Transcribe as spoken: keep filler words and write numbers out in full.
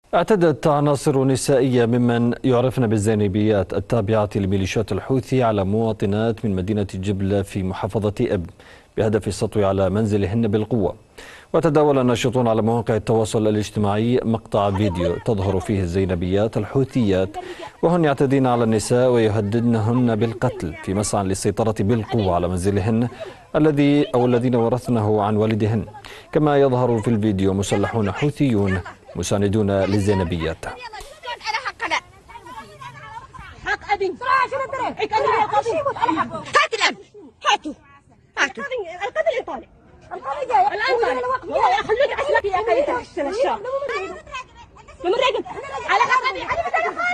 اعتدت عناصر نسائية ممن يعرفن بالزينبيات التابعة لميليشيات الحوثي على مواطنات من مدينة جبلة في محافظة إب بهدف السطو على منزلهن بالقوة. وتداول الناشطون على مواقع التواصل الاجتماعي مقطع فيديو تظهر فيه الزينبيات الحوثيات وهن يعتدين على النساء ويهددنهن بالقتل في مسعى للسيطرة بالقوة على منزلهن الذي أو الذين ورثنه عن والدهن. كما يظهر في الفيديو مسلحون حوثيون مساندون للزينبيات. حق أبي هات الأب هاتوا هاتوا القتل يطالع الآن طالع خلوني أسلك يا أخي الشام من رجل على أبي